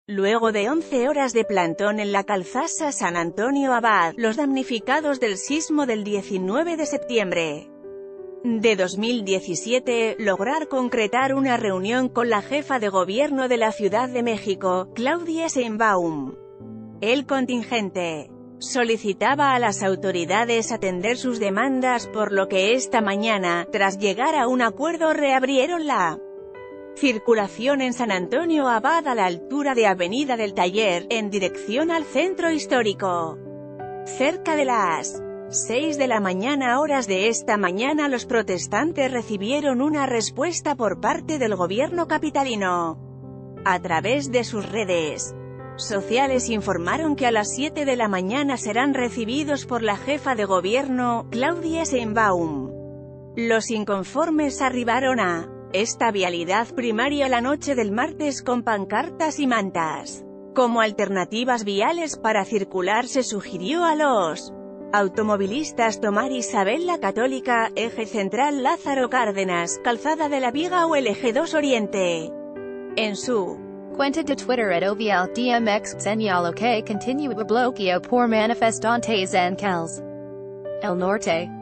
Luego de 11 horas de plantón en la calzada San Antonio Abad, los damnificados del sismo del 19 de septiembre de 2017, lograr concretar una reunión con la jefa de gobierno de la Ciudad de México, Claudia Sheinbaum. El contingente solicitaba a las autoridades atender sus demandas, por lo que esta mañana, tras llegar a un acuerdo, reabrieron la circulación en San Antonio Abad a la altura de Avenida del Taller, en dirección al centro histórico. Cerca de las 6 de la mañana horas de esta mañana, los protestantes recibieron una respuesta por parte del gobierno capitalino. A través de sus redes sociales informaron que a las 7 de la mañana serán recibidos por la jefa de gobierno, Claudia Sheinbaum. Los inconformes arribaron a esta vialidad primaria la noche del martes con pancartas y mantas. Como alternativas viales para circular, se sugirió a los automovilistas tomar Isabel la Católica, Eje Central Lázaro Cárdenas, Calzada de la Viga o el Eje 2 Oriente. En su cuenta de Twitter @OVLDMX señaló que continúa bloqueo por manifestantes en Calles el Norte.